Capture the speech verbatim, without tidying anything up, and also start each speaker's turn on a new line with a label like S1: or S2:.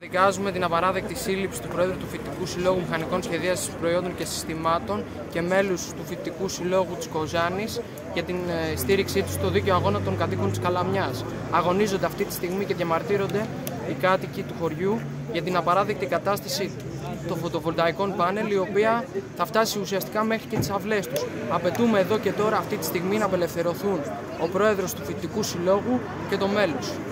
S1: Δικάζουμε την απαράδεκτη σύλληψη του Προέδρου του Φοιτητικού Συλλόγου Μηχανικών Σχεδίασης Προϊόντων και Συστημάτων και μέλους του Φοιτητικού Συλλόγου της Κοζάνης για την στήριξή τους στο δίκαιο αγώνα των κατοίκων της Καλαμιάς. Αγωνίζονται αυτή τη στιγμή και διαμαρτύρονται οι κάτοικοι του χωριού για την απαράδεκτη κατάσταση των φωτοβολταϊκών πάνελ, η οποία θα φτάσει ουσιαστικά μέχρι και τις αυλές τους. Απαιτούμε εδώ και τώρα αυτή τη στιγμή να απελευθερωθούν ο Πρόεδρος του Φοιτητικού Συλλόγου και το μέλος.